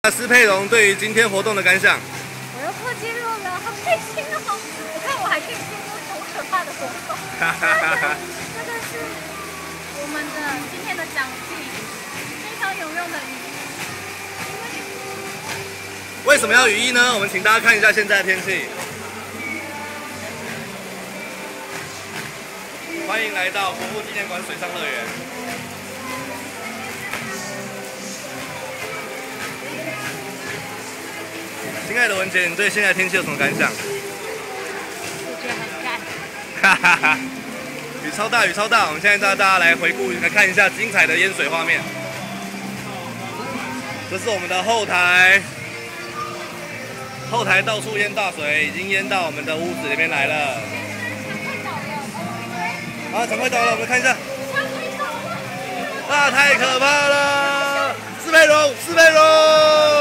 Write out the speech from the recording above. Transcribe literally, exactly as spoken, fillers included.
那施佩蓉对于今天活动的感想？ 我又破纪录了，好开心哦！我看我还可以做出好可怕的活动。这个是我们的今天的奖品，非常有用的雨衣。 为什么要雨衣呢？我们请大家看一下现在的天气。欢迎来到国父纪念馆水上乐园。 亲爱的文姐，你对现在的天气有什么感想？ 我觉得很干。 哈哈哈，雨超大，雨超大！我们现在带大家来回顾，来看一下精彩的淹水画面。这是我们的后台，后台到处淹大水，已经淹到我们的屋子里面来了。啊，船快倒了，我们看一下。啊，太可怕了！施佩蓉，施佩蓉。